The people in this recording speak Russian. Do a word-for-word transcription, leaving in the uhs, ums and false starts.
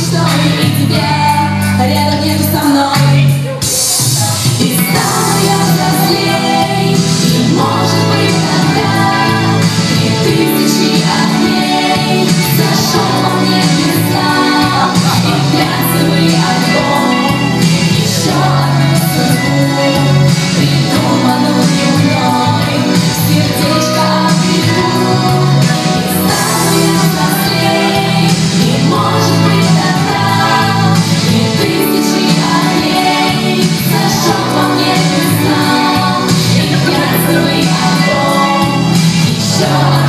мечтой, и тебя рядом нет со мной. И стану я взрослей, и может быть тогда три тысячи огней зажжет во мне небеса, и глянцевый альбом еще одну судьбу, придуманную мной, сердечко обведу. И стану я взрослей, и может быть тогда три тысячи огней зажжет во мне небеса, и глянцевый альбом еще